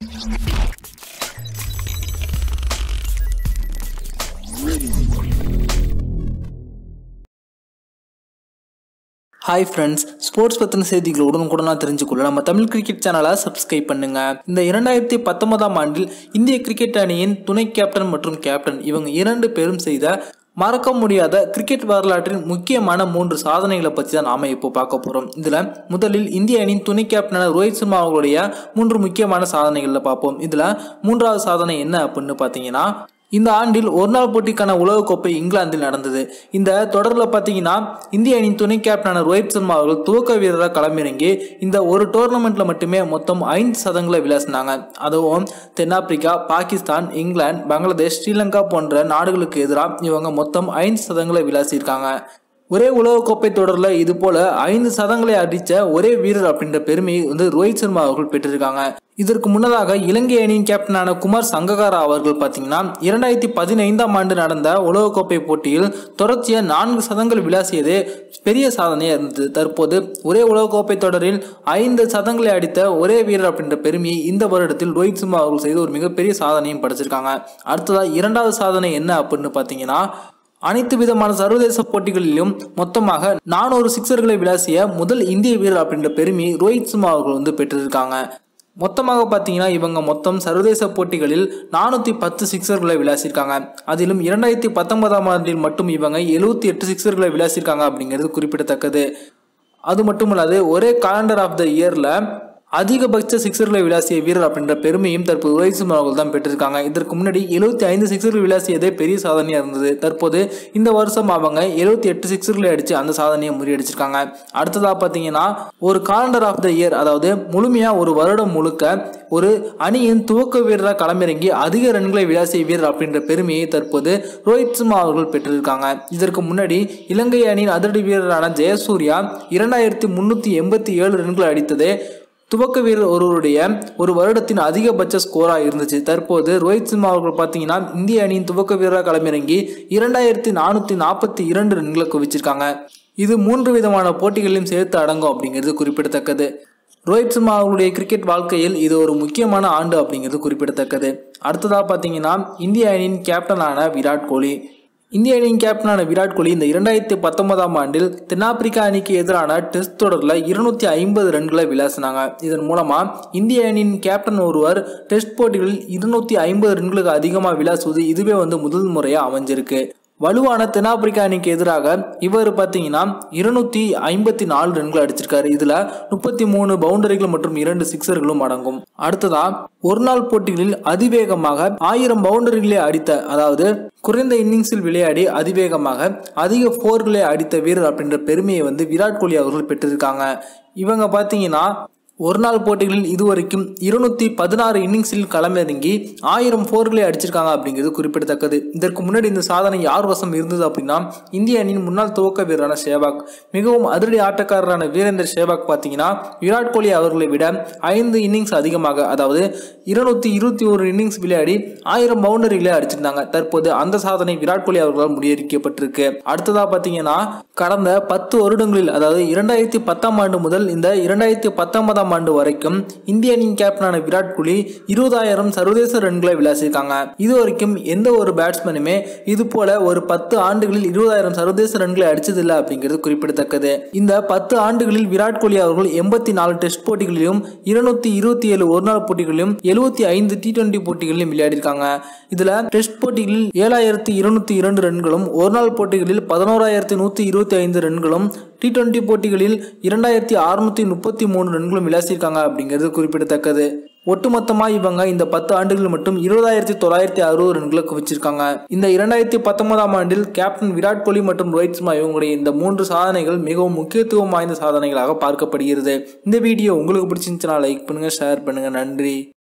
Hi friends, sports பத்தின செய்திகளை உடனுக்குடனா தெரிஞ்சுக்கொள்ள நம்ம தமிழ் கிரிக்கெட் சேனலை சப்ஸ்கிரைப் பண்ணுங்க. இந்த 2019ஆம் ஆண்டில் இந்திய கிரிக்கெட் அணியின் துணை கேப்டன் மற்றும் கேப்டன் இவங்க இரண்டு பேரும் செய்த மறக்க முடியாத கிரிக்கெட் வரலாற்றின் முக்கியமான 3 சாதனைகளை பற்றி தான் நாம இப்போ பார்க்க போறோம். இதுல முதலில் இந்திய அணியின் துணை கேப்டனான ரோஹித் சர்மா அவர்களுடைய 3 முக்கியமான சாதனைகளை பார்ப்போம். இதுல 3வது சாதனை என்ன அப்படின்னு பார்த்தீங்கன்னா, இந்த ஆண்டில் ஒருநாள் போட்டிக்கான உலகக்கோப்பை இங்கிலாந்தில் நடந்தது. இந்த தொடரில் பார்த்தீங்கன்னா இந்திய அணியின் துணை கேப்டனான ரோஹித் சர்மா அவர்கள் துவக்க வீரராக களமிறங்கி இந்த ஒரு டோர்னமெண்ட்ல மட்டுமே மொத்தம் 5 சதங்களை விளாசினாங்க. அதுவும் தென்னாப்பிரிக்கா, பாகிஸ்தான், இங்கிலாந்து, பங்களாதேஷ், ஸ்ரீலங்கா போன்ற நாடுகளுக்கு எதிராக இவங்க மொத்தம் 5 சதங்களை விளாசியிருக்காங்க. ஒரே உலகக்கோப்பை தொடரில் இது போல 5 சதங்களை அடித்த ஒரே வீரர் அப்படின்ற பெருமையை ரோஹித் சர்மா அவர்கள் பெற்றிருக்காங்க. இதற்கு முன்னதாக இலங்கை அணியின் கேப்டனான குமார் சங்ககாரா அவர்கள் பார்த்தீங்கன்னா 2015ஆம் ஆண்டு நடந்த உலகக்கோப்பை போட்டியில் தொடர்ச்சியா 4 சதங்கள் விளாசியது பெரிய சாதனையா இருந்தது. தற்போது ஒரே உலகக்கோப்பை தொடரில் 5 சதங்களை அடித்த ஒரே வீரர் அப்படின்ற பெருமையை இந்த வருடத்தில் ரோஹித் சர்மா அவர்கள் செய்து ஒரு மிகப்பெரிய சாதனையும் படைச்சிருக்காங்க. அடுத்ததா 2வது சாதனை என்ன அப்படின்னு பார்த்தீங்கன்னா, அனைத்து விதமான சர்வதேச போட்டிகளிலும் மொத்தமாக 400 சிக்ஸர்களை விளாசிய முதல் இந்திய வீரர் அப்படின்ற பெருமையை ரோஹித் சர்மா அவர்கள் பெற்றிருக்காங்க. மொத்தமாக பார்த்தீங்கன்னா இவங்க மொத்தம் சர்வதேச போட்டிகளில் 410 சிக்ஸர்களை விளாசிருக்காங்க. அதிலும் 2019ஆம் ஆண்டில் மட்டும் இவங்க 78 சிக்ஸர்களை விளாசிருக்காங்க அப்படிங்கிறது குறிப்பிடத்தக்கது. அது மட்டும் இல்லாது ஒரே காலண்டர் ஆஃப் த இயர்ல அதிகபட்ச சிக்ஸர்களை விளாசிய வீரர் அப்படின்ற பெருமையும் தற்போது ரோஹித் சர்மா அவர்கள் தான் பெற்றிருக்காங்க. இதற்கு முன்னாடி 75 சிக்ஸர்கள் விளாசியதே பெரிய சாதனையா இருந்தது. தற்போது இந்த வருஷம் அவங்க 78 சிக்ஸர்களை அடிச்சு அந்த சாதனையை முறியடிச்சிருக்காங்க. அடுத்ததா பார்த்தீங்கன்னா ஒரு காலண்டர் ஆஃப் த இயர், அதாவது முழுமையா ஒரு வருடம் முழுக்க ஒரு அணியின் துவக்க வீரராக களமிறங்கி அதிக ரன்களை விளாசிய வீரர் அப்படின்ற பெருமையை தற்போது ரோஹித் சர்மா அவர்கள் பெற்றிருக்காங்க. இதற்கு முன்னாடி இலங்கை அணியின் அதிரடி வீரரான ஜெயசூர்யா 2387 ரன்களை அடித்ததே துவக்க வீரர் ஒருவருடைய ஒரு வருடத்தின் அதிகபட்ச ஸ்கோரா இருந்துச்சு. தற்போது ரோஹித் சர்மா அவர்கள் பார்த்தீங்கன்னா இந்திய அணியின் துவக்க வீரராக களமிறங்கி 2442 ரன்களை குவிச்சிருக்காங்க. இது 3 விதமான போட்டிகளையும் சேர்த்து அடங்கும் அப்படிங்கிறது குறிப்பிடத்தக்கது. ரோஹித் சர்மா அவர்களுடைய கிரிக்கெட் வாழ்க்கையில் இது ஒரு முக்கியமான ஆண்டு அப்படிங்கிறது குறிப்பிடத்தக்கது. அடுத்ததா பார்த்தீங்கன்னா இந்திய அணியின் கேப்டனான விராட் கோலி. இந்திய அணியின் கேப்டனான விராட் கோலி இந்த 2019ஆம் ஆண்டில் தென்னாப்பிரிக்கா அணிக்கு எதிரான டெஸ்ட் தொடரில் 250 ரன்களை விளாசினாங்க. இதன் மூலமா இந்திய அணியின் கேப்டன் ஒருவர் டெஸ்ட் போட்டிகளில் 250 ரன்களுக்கு அதிகமாக விளாசுவது இதுவே முதல் முறையா அமைஞ்சிருக்கு. வலுவான தென்னாப்பிரிக்கா அணிக்கு எதிராக இவர் பார்த்தீங்கன்னா 254 ரன்கள் அடிச்சிருக்காரு. இதுல 33 பவுண்டரிகள் மற்றும் 2 சிக்ஸர்களும் அடங்கும். அடுத்ததா ஒரு நாள் போட்டிகளில் அதிவேகமாக 1000 பவுண்டரிகளை அடித்த, அதாவது குறைந்த இன்னிங்ஸில் விளையாடி அதிவேகமாக அதிக போர்களை அடித்த வீரர் அப்படின்ற பெருமையை விராட் கோலி அவர்கள் பெற்றிருக்காங்க. இவங்க பார்த்தீங்கன்னா ஒரு நாள் போட்டிகளில் இதுவரைக்கும் 216 இன்னிங்ஸில் களமிறங்கி 1000 போர்களை அடிச்சிருக்காங்க அப்படிங்கிறது குறிப்பிடத்தக்கது. இதற்கு முன்னாடி இந்த சாதனை யார் வசம் இருந்தது அப்படின்னா இந்திய அணியின் முன்னாள் துவக்க வீரரான சேவாக், மிகவும் அதிரடி ஆட்டக்காரரான வீரேந்தர் சேவாக் பார்த்தீங்கன்னா விராட் கோலி அவர்களை விட 5 இன்னிங்ஸ் அதிகமாக, அதாவது 221 இன்னிங்ஸ் விளையாடி 1000 பவுண்டரிகளை அடிச்சிருந்தாங்க. தற்போது அந்த சாதனை விராட் கோலி அவர்களால் முறியடிக்கப்பட்டிருக்கு. அடுத்ததா பார்த்தீங்கன்னா கடந்த 10 வருடங்களில், அதாவது 2010ஆம் ஆண்டு முதல் இந்த 2019ஆம் ஆண்டு வரைக்கும் இந்திய அணியின் கேப்டனான விராட் கோலி 20000 சர்வதேச ரன்களை விளாசிருக்காங்க. இதுவரைக்கும் எந்த ஒரு பேட்ஸ்மேனுமே இது போல ஒரு 10 ஆண்டுகளில் 20000 சர்வதேச ரன்களை அடிச்சதில்லை அப்படிங்கிறது குறிப்பிடத்தக்கது. இந்த 10 ஆண்டுகளில் விராட் கோலி அவர்கள் 84 டெஸ்ட் போட்டிகளிலும் 227 ஒருநாள் போட்டிகளிலும் 75 T20 போட்டிகளிலும் விளையாடிருக்காங்க. இதுல டெஸ்ட் போட்டிகளில் 7202 ரன்களும், ஒருநாள் போட்டிகளில் 11125 ரன்களும், T20 போட்டிகளில் 2633 ரன்களும் விளாசிருக்காங்க அப்படிங்கிறது குறிப்பிடத்தக்கது. ஒட்டுமொத்தமா இவங்க இந்த 10 ஆண்டுகள் மட்டும் 20960 ரன்களை குவிச்சிருக்காங்க. இந்த 2019ஆம் ஆண்டில் கேப்டன் விராட் கோலி மற்றும் ரோஹித் சர்மா இவங்களுடைய இந்த 3 சாதனைகள் மிகவும் முக்கியத்துவம் வாய்ந்த சாதனைகளாக பார்க்கப்படுகிறது. இந்த வீடியோ உங்களுக்கு பிடிச்சிருந்துச்சுன்னா லைக் பண்ணுங்க, ஷேர் பண்ணுங்க. நன்றி.